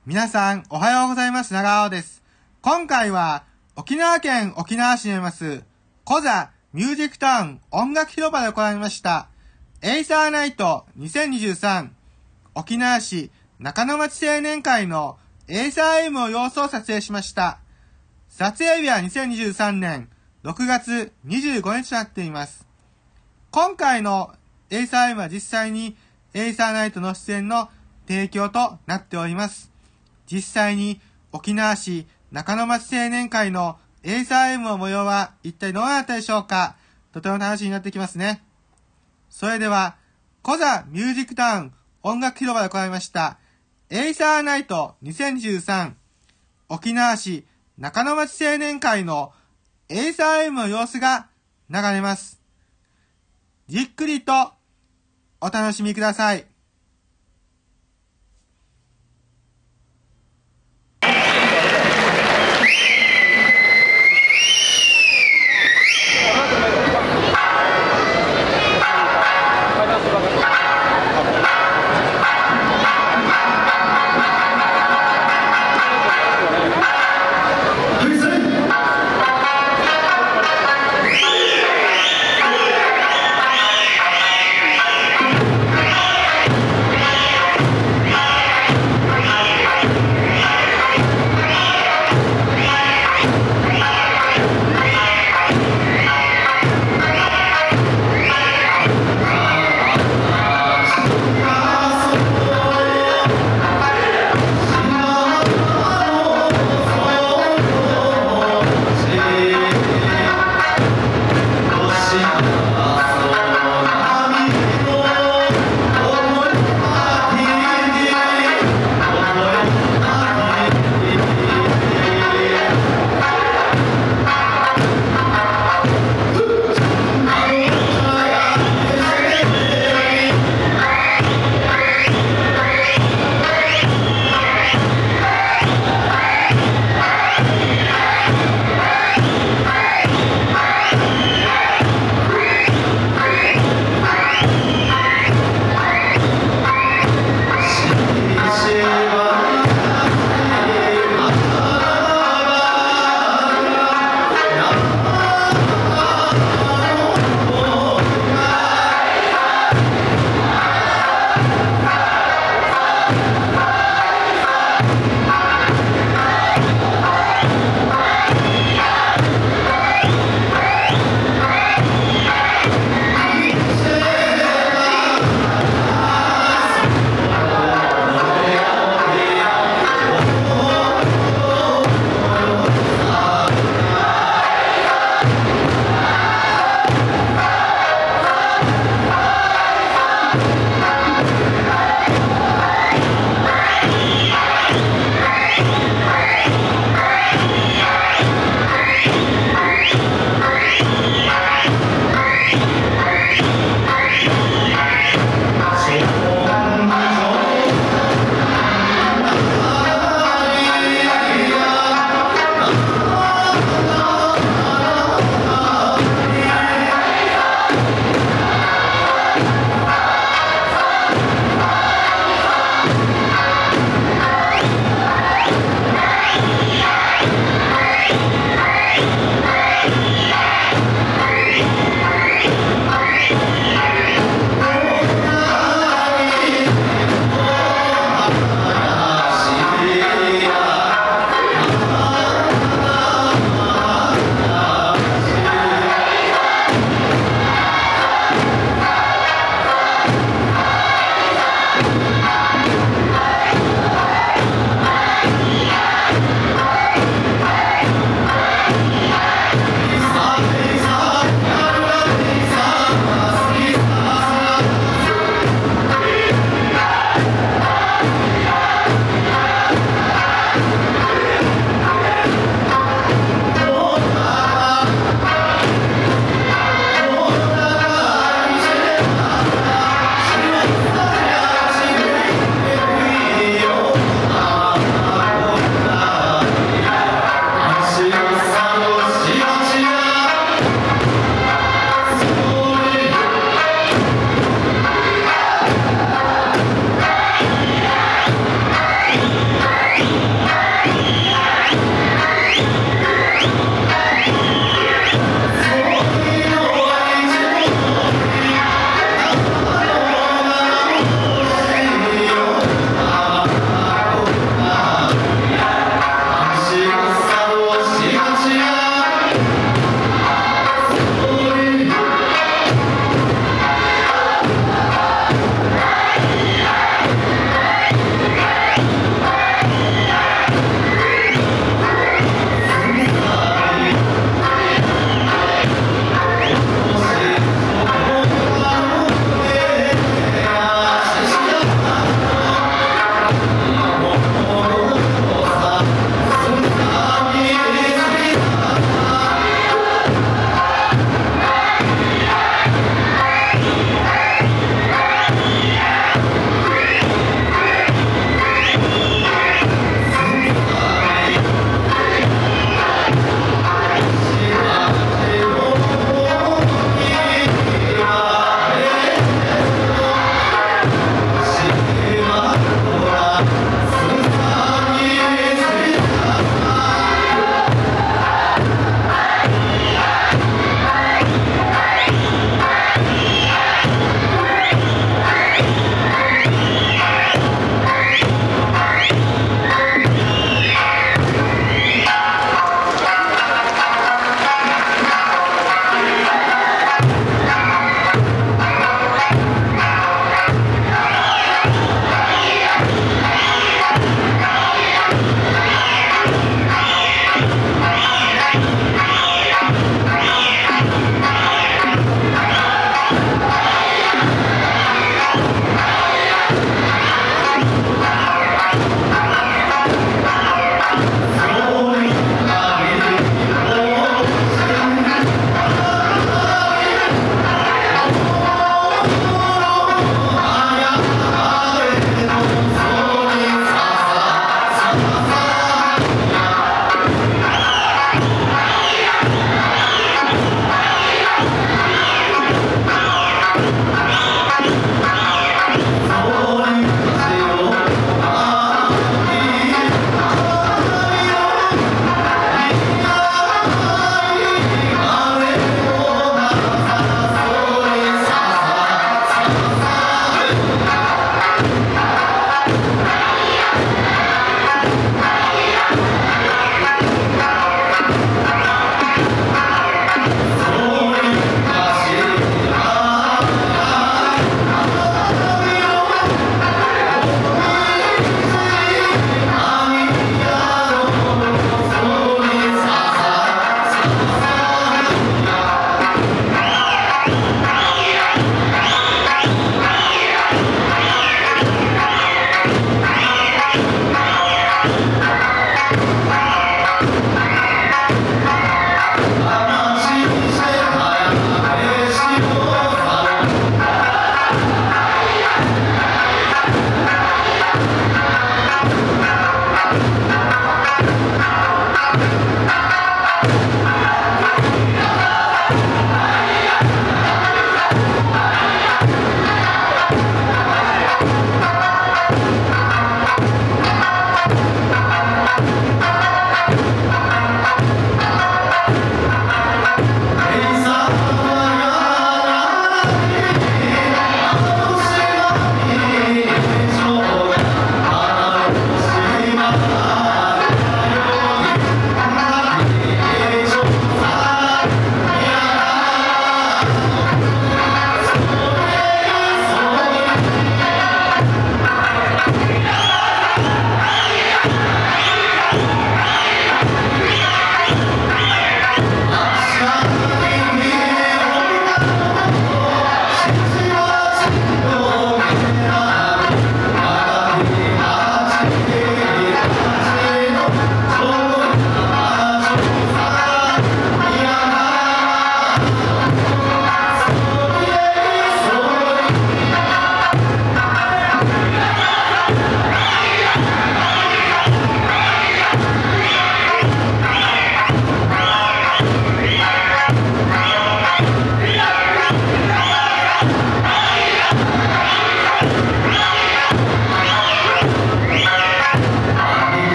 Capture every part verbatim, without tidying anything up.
皆さんおはようございます。長尾です。今回は沖縄県沖縄市にありますコザミュージックタウン音楽広場で行われましたエイサーナイトにせんにじゅうさん沖縄市中野町青年会のエイサーエムの様子を撮影しました。撮影日はにせんにじゅうさんねんろくがつにじゅうごにちとなっています。今回のエイサーエムは実際にエイサーナイトの出演の提供となっております。実際に沖縄市中野町青年会のエイサーエムの模様は一体どうなったでしょうか。とても楽しみになってきますね。それでは、コザミュージックタウン音楽広場で行いましたエイサーナイトにせんにじゅうさん沖縄市中野町青年会のエイサーエムの様子が流れます。じっくりとお楽しみください。 はい。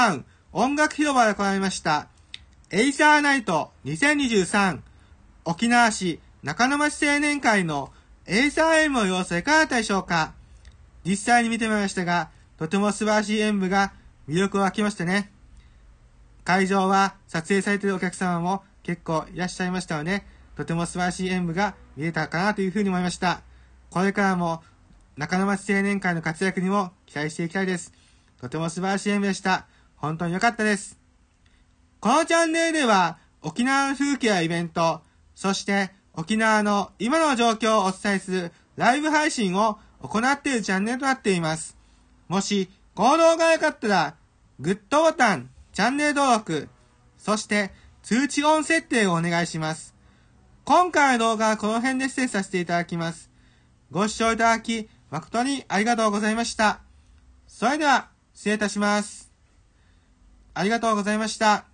タウン音楽広場で行いましたエイサーナイトにせんにじゅうさん沖縄市中野町青年会のエイサー演舞の様子はいかがだったでしょうか。実際に見てみましたが、とても素晴らしい演舞が魅力を湧きましてね。会場は撮影されているお客様も結構いらっしゃいましたので、とても素晴らしい演舞が見れたかなというふうに思いました。これからも中野町青年会の活躍にも期待していきたいです。とても素晴らしい演舞でした。本当に良かったです。このチャンネルでは沖縄の風景やイベント、そして沖縄の今の状況をお伝えするライブ配信を行っているチャンネルとなっています。もし、この動画が良かったら、グッドボタン、チャンネル登録、そして通知音設定をお願いします。今回の動画はこの辺で失礼させていただきます。ご視聴いただき、誠にありがとうございました。それでは、失礼いたします。ありがとうございました。